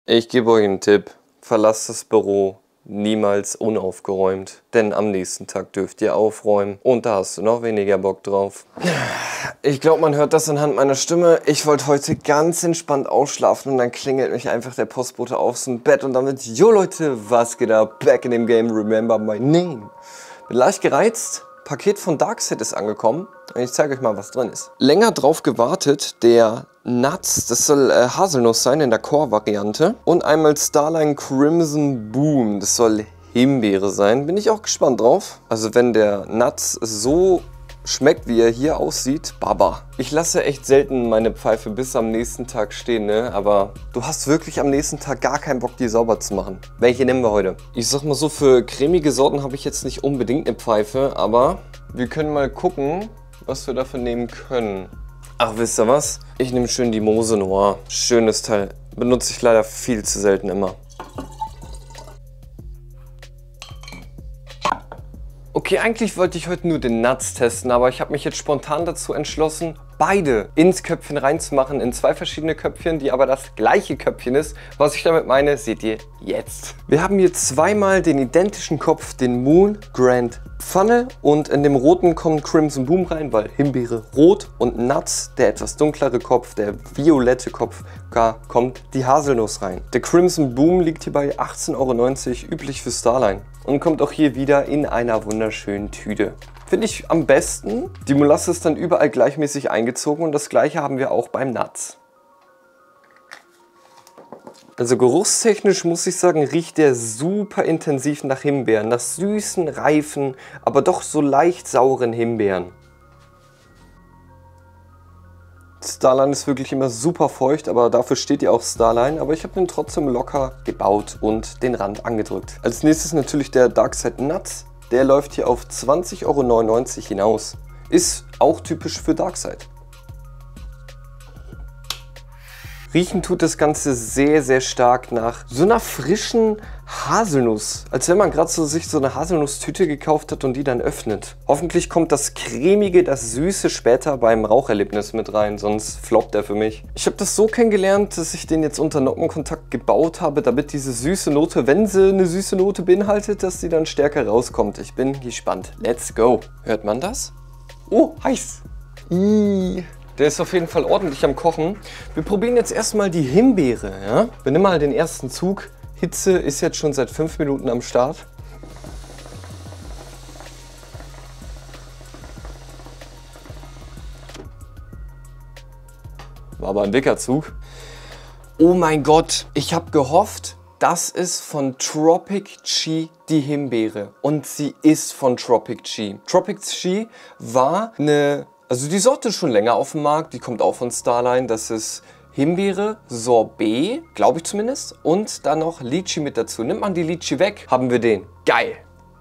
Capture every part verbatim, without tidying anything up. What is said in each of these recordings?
Ich gebe euch einen Tipp. Verlasst das Büro niemals unaufgeräumt, denn am nächsten Tag dürft ihr aufräumen und da hast du noch weniger Bock drauf. Ich glaube, man hört das anhand meiner Stimme. Ich wollte heute ganz entspannt ausschlafen und dann klingelt mich einfach der Postbote aufs Bett und damit, jo Leute, was geht ab? Back in the game, remember my name. Bin leicht gereizt. Paket von Darkseid ist angekommen und ich zeige euch mal, was drin ist. Länger drauf gewartet, der Nuts, das soll äh, Haselnuss sein in der Core-Variante. Und einmal Starline Crimson Boom, das soll Himbeere sein. Bin ich auch gespannt drauf. Also wenn der Nuts so schmeckt, wie er hier aussieht, baba. Ich lasse echt selten meine Pfeife bis am nächsten Tag stehen, ne? Aber du hast wirklich am nächsten Tag gar keinen Bock, die sauber zu machen. Welche nehmen wir heute? Ich sag mal so, für cremige Sorten habe ich jetzt nicht unbedingt eine Pfeife, aber wir können mal gucken, was wir dafür nehmen können. Ach, wisst ihr was? Ich nehme schön die Mose Noir. Schönes Teil. Benutze ich leider viel zu selten immer. Okay, eigentlich wollte ich heute nur den Nuts testen, aber ich habe mich jetzt spontan dazu entschlossen, beide ins Köpfchen reinzumachen, in zwei verschiedene Köpfchen, die aber das gleiche Köpfchen ist. Was ich damit meine, seht ihr jetzt. Wir haben hier zweimal den identischen Kopf, den Moon Grand Pfanne, und in dem roten kommt Crimson Boom rein, weil Himbeere rot, und Nuts, der etwas dunklere Kopf, der violette Kopf, da kommt die Haselnuss rein. Der Crimson Boom liegt hier bei achtzehn Euro neunzig, üblich für Starline, und kommt auch hier wieder in einer wunderschönen Tüte. Finde ich am besten. Die Molasse ist dann überall gleichmäßig eingezogen und das gleiche haben wir auch beim Nuts. Also geruchstechnisch muss ich sagen, riecht der super intensiv nach Himbeeren, nach süßen, reifen, aber doch so leicht sauren Himbeeren. Starline ist wirklich immer super feucht, aber dafür steht ja auch Starline. Aber ich habe den trotzdem locker gebaut und den Rand angedrückt. Als nächstes natürlich der Darkseid Nuts. Der läuft hier auf zwanzig Euro neunundneunzig hinaus. Ist auch typisch für Darkseid. Riechen tut das Ganze sehr, sehr stark nach so einer frischen Haselnuss. Als wenn man gerade so sich so eine Haselnusstüte gekauft hat und die dann öffnet. Hoffentlich kommt das Cremige, das Süße später beim Raucherlebnis mit rein, sonst floppt der für mich. Ich habe das so kennengelernt, dass ich den jetzt unter Nockenkontakt gebaut habe, damit diese süße Note, wenn sie eine süße Note beinhaltet, dass sie dann stärker rauskommt. Ich bin gespannt. Let's go. Hört man das? Oh, heiß. Ihhh. Der ist auf jeden Fall ordentlich am Kochen. Wir probieren jetzt erstmal die Himbeere. Ja? Wir nehmen mal den ersten Zug. Hitze ist jetzt schon seit fünf Minuten am Start. War aber ein dicker Zug. Oh mein Gott, ich habe gehofft, das ist von Tropic Chi die Himbeere. Und sie ist von Tropic Chi. Tropic Chi war eine... Also die Sorte ist schon länger auf dem Markt, die kommt auch von Starline. Das ist Himbeere, Sorbet, glaube ich zumindest. Und dann noch Litchi mit dazu. Nimmt man die Litchi weg, haben wir den. Geil!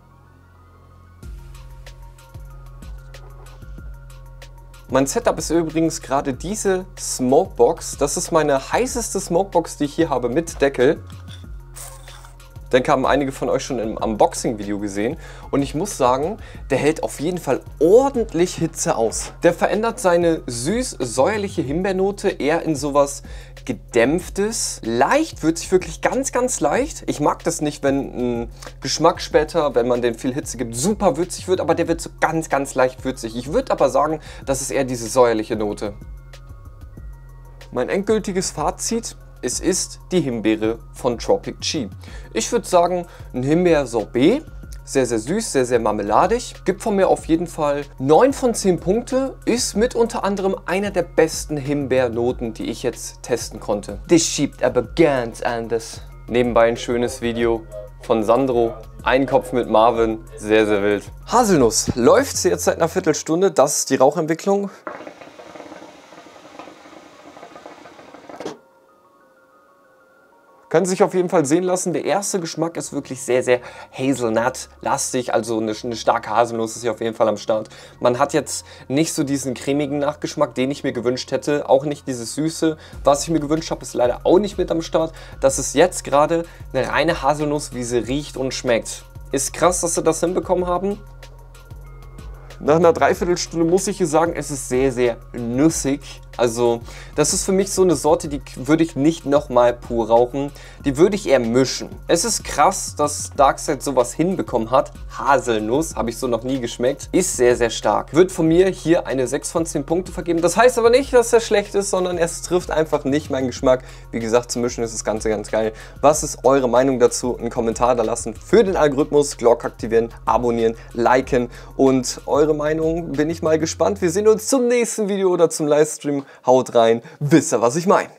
Mein Setup ist übrigens gerade diese Smokebox. Das ist meine heißeste Smokebox, die ich hier habe, mit Deckel. Ich denke, haben einige von euch schon im Unboxing-Video gesehen. Und ich muss sagen, der hält auf jeden Fall ordentlich Hitze aus. Der verändert seine süß-säuerliche Himbeernote eher in sowas Gedämpftes. Leicht, würzig, wirklich ganz, ganz leicht. Ich mag das nicht, wenn ein Geschmack später, wenn man den viel Hitze gibt, super würzig wird. Aber der wird so ganz, ganz leicht würzig. Ich würde aber sagen, das ist eher diese säuerliche Note. Mein endgültiges Fazit: Es ist die Himbeere von Tropic Chi. Ich würde sagen, ein Himbeer-Sorbet. Sehr, sehr süß, sehr, sehr marmeladig. Gibt von mir auf jeden Fall neun von zehn Punkte. Ist mit unter anderem einer der besten Himbeernoten, die ich jetzt testen konnte. Das schiebt aber ganz anders. Nebenbei ein schönes Video von Sandro. Ein Kopf mit Marvin. Sehr, sehr wild. Haselnuss läuft jetzt seit einer Viertelstunde. Das ist die Rauchentwicklung. Können sich auf jeden Fall sehen lassen. Der erste Geschmack ist wirklich sehr, sehr Hazelnut-lastig. Also eine, eine starke Haselnuss ist hier auf jeden Fall am Start. Man hat jetzt nicht so diesen cremigen Nachgeschmack, den ich mir gewünscht hätte. Auch nicht dieses Süße. Was ich mir gewünscht habe, ist leider auch nicht mit am Start. Das ist jetzt gerade eine reine Haselnuss, wie sie riecht und schmeckt. Ist krass, dass sie das hinbekommen haben. Nach einer Dreiviertelstunde muss ich hier sagen, es ist sehr, sehr nussig. Also das ist für mich so eine Sorte, die würde ich nicht nochmal pur rauchen. Die würde ich eher mischen. Es ist krass, dass Darkside sowas hinbekommen hat. Haselnuss, habe ich so noch nie geschmeckt. Ist sehr, sehr stark. Wird von mir hier eine sechs von zehn Punkte vergeben. Das heißt aber nicht, dass er schlecht ist, sondern es trifft einfach nicht meinen Geschmack. Wie gesagt, zum Mischen ist das Ganze ganz geil. Was ist eure Meinung dazu? Einen Kommentar da lassen für den Algorithmus. Glocke aktivieren, abonnieren, liken. Und eure Meinung bin ich mal gespannt. Wir sehen uns zum nächsten Video oder zum Livestream. Haut rein, wisst ihr, was ich meine.